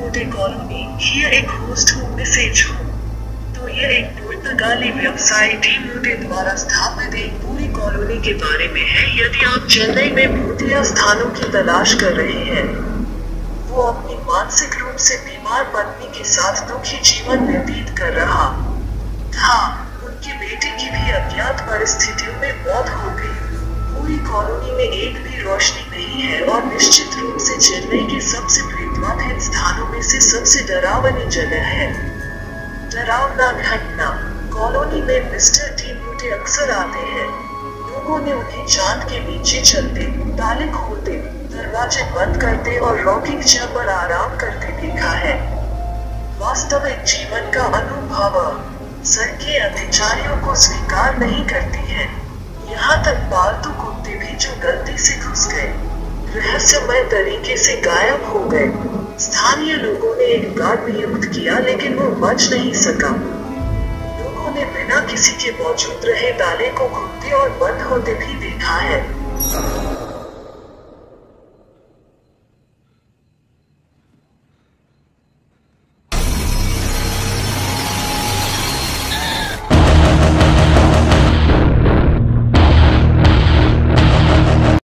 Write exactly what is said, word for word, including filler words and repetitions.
मोटे कॉलोनी, ये एक होस्ट होम मैसेज हो। तो यह एक पुर्तगाली व्यवसाय डी मोटे द्वारा स्थापित एक पूरी कॉलोनी के बारे में है। यदि आप चेन्नई में भूतिया स्थानों की तलाश कर रहे हैं, वो अपनी मानसिक रूप से बीमार पत्नी के साथ दुखी जीवन व्यतीत कर रहा था। उनके बेटे की भी अज्ञात परिस्थितियों में मौत हो गई। पूरी कॉलोनी में एक भी रोशनी नहीं है और निश्चित रूप से चेन्नई के सबसे प्रेतवाधित स्थानों में से सबसे डरावनी जगह है। डरावना घटना। कॉलोनी में मिस्टर डी मोटे अक्सर आते हैं। लोगों ने उन्हें चांद के नीचे चलते, ताले खोलते, दरवाजे बंद करते और रॉकिंग चेयर पर आराम करते देखा है। वास्तविक जीवन का अनुभव। सड़कें अत्याचारियों को स्वीकार नहीं करती हैं। यहाँ तक पालतू कुत्ते भी जो गलती से घुस गए, रहस्यमय तरीके से गायब हो गए। स्थानीय लोगों ने एक गार्ड नियुक्त किया लेकिन वो बच नहीं सका। लोगों ने बिना किसी के मौजूद रहे ताले को खुलते और बंद होते भी देखा है।